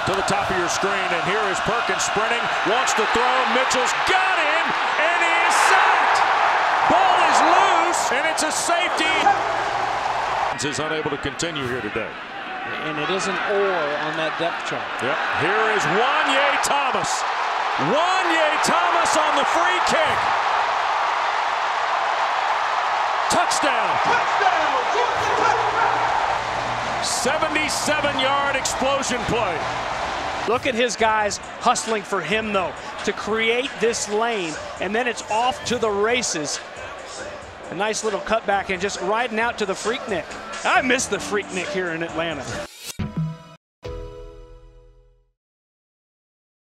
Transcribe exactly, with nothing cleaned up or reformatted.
to the top of your screen, and here is Perkins sprinting, wants to throw, Mitchell's got him, and he is sacked! Ball is loose, and it's a safety. Is unable to continue here today. And it isn't or on that depth chart. Yep. Here is Wanye Thomas. Wanye Thomas on the free kick. Touchdown. Touchdown. seventy-seven yard explosion play. Look at his guys hustling for him, though, to create this lane, and then it's off to the races. A nice little cutback and just riding out to the Freaknik. I miss the Freaknik here in Atlanta.